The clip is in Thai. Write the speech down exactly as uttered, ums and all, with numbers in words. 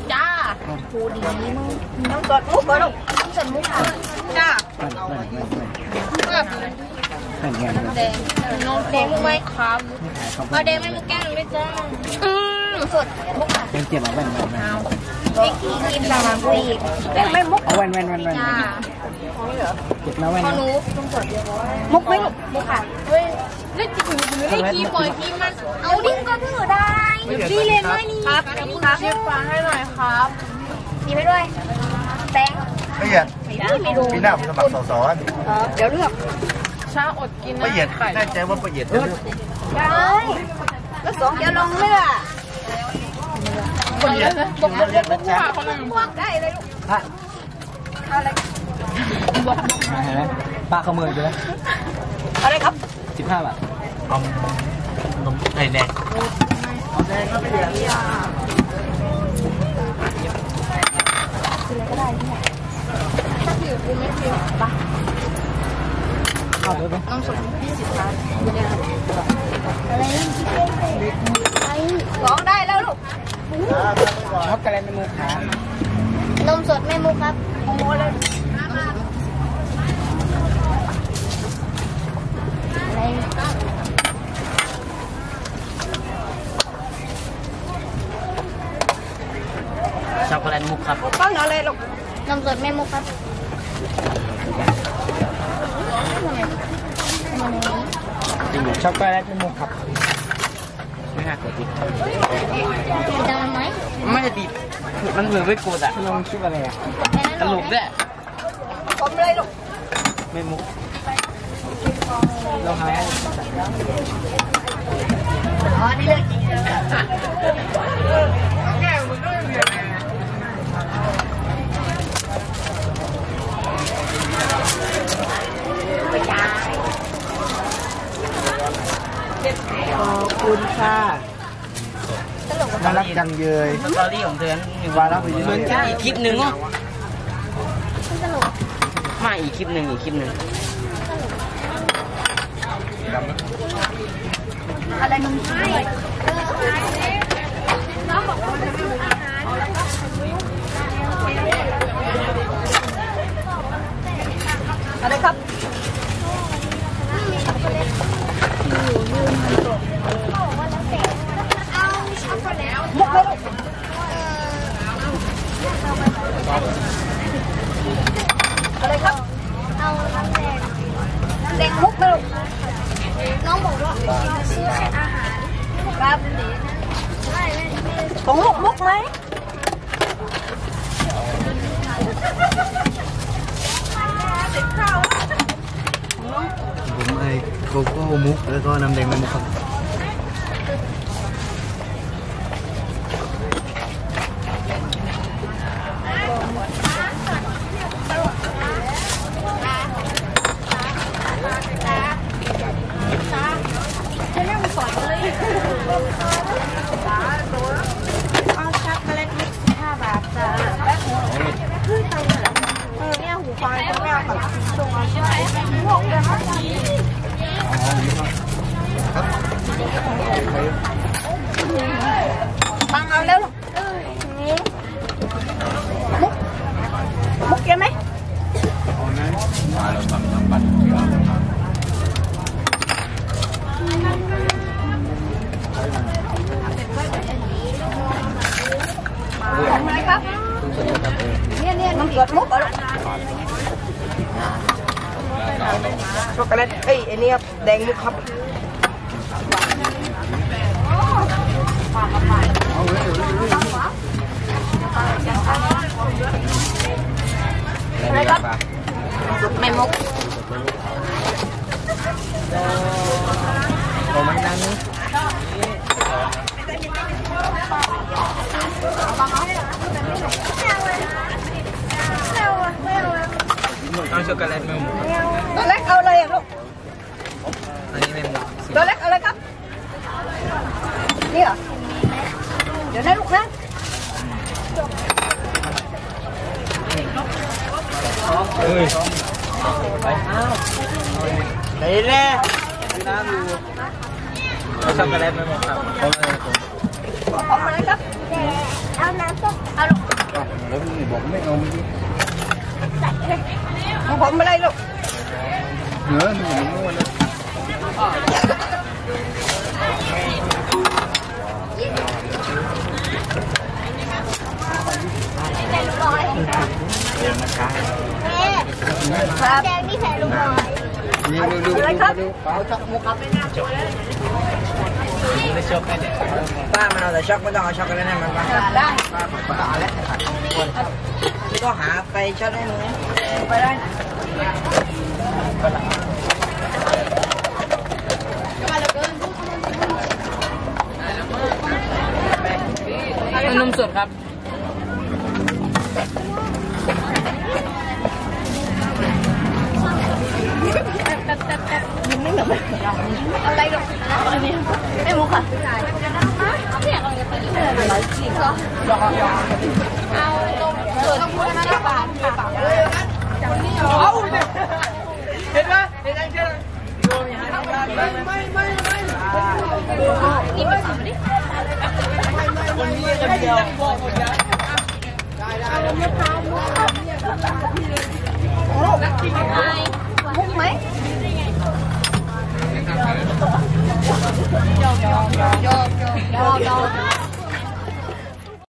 จ้าพูดดีมึงน้ำสดมุกก็ลูกน้ำสดมุกค่ะจ้าแดงน้องแดงมุกไหมครับเอาแดงไม่มุกแก้มไม่จ้าอืมสดมุกค่ะเป็นเจ็บเอาแว่นแว่นเอาไม่กินกินสามกุยแดงไม่มุกเอาแว่นแว่นแว่นแว่นจ้าเจ็บแล้วแว่นพอหนูต้องสดมุกไหมลูกมุกค่ะเฮ้ยเล่นจิ๋วหรือไอ้กีบอยกีมันเอาดิ้งก็ถือได้ดีเลยไหมนี่ครับครับเชียร์ฟ้าให้หน่อยครับมีไปด้วยแตงไม่เหยียดปีหน้าผมสมัครสสเดี๋ยวเลือกชาอดกินนะไม่เหยียดแน่ใจว่าประเหยียดได้แล้วสองจะลงเลือกประเหยียดนะบอกบอกบอกบอกว่าคนนึงบอกได้เลยลูกอะไรบอกป้าเขาเมืองอยู่แล้วอะไรครับสิบห้าบาทเอานมไก่แดงเอาแดงครับพี่เดียก็ได้ที่ไหนถ้าถือคุณไม่ถือปะเอาเลยปะน้องสมยี่สิบบาทอะไรไอ้ร้องได้แล้วลูกช็อกโกแลตไม่มุกครับนมสดไม่มุกครับโมเลยช็อกโกแลตมุกครับป้อนอะไรลูกนมสดไม่มุกครับช็อกโกแลตไม่มุกครับไม่น่ากดติดจะมันไหมไม่ติดมันเหมือนไม่กดอ่ะลงชื่ออะไรอ่ะตลกด้วยผมเลยลูกไม่มุกเราหายอ๋อนี่เลยจริงขอบคุณค่ะน่ารักจังเลยสตอรี่ของเธอวาระไปเยอะเหมือนกันอีกคลิปหนึ่งมาอีกคลิปหนึ่งอีกคลิปหนึ่งอะไรมึงใช่น้องบอกว่าจะไม่อาหารอะไรครับมุกไม่ลูกอะไรครับเอาน้ำแดงน้ำแดงมุกไม่ลูกน้องบอกว่าซื้อแค่อาหารครับของลูกมุกไหมผมไอ้โกโก้มุกแล้วก็น้ำแดงไม่มุกครับเอาช็อกโกแลตมิกซ์สิบห้าบาทจ้าเออเนี่ยหูฟังก็ไม่เอาแบบส่งเอาใช่ไหมพวกเดินมาฟังเอาแล้วมุกมุกเยอะไหมอะไรครับเนี่ยเนี่ยมันเกิดมุกอะไรช็อกโกแลตเอ้ยไอ้นี่ครับแดงมุกครับอะไรครับไม่มุกผมไม่นั่งนี่เอาช็อกโกแลตไม่มุกตัวเล็กเอาอะไรอ่ะลูกอันนี้ไม่มุกตัวเล็กเอาอะไรครับนี่เหรอเดี๋ยวนะลูกนะเฮ้ยไปอ้าวไหนแน่น้ำอยู่เอาช็อกโกแลตไม่มุกครับเอาเลยเอาอะไรครับเอาน้ำส้มเอาลูกแล้วนี่บอกไม่เอาไม่ดีผมไม่ได้ลูกเนื้อหนูม้วนนะครับแดงนี่แผ่ลูกบอยนี่ดูดูดูเอาช็อกมุกครับไม่น่าช็อกไม่ช็อกไม่ได้ป้ามันเอาแต่ช็อกไม่ต้องเอาช็อกกันแล้วนะมันป้าได้ป้าป้าแล้วนี่ก็หาไปช็อกได้หนูไปได้นมสดครับอะไรหรอกอันนี้ไม่มุกค่ะเอาเนี่ยเอาเนี่ยไปดิร้อยสี่เหรอเอาลงเสือต้องพูดนะนะบาทค่ะเอาเห็นไหมเห็นไหมเชื่อไม่ไม่ไม่ไม่นี่มาถามดิคนนี้จะเดียวได้ได้เดี๋ยวมะพร้าวมุกไหมยอมยอมยอมยอมยอมยอม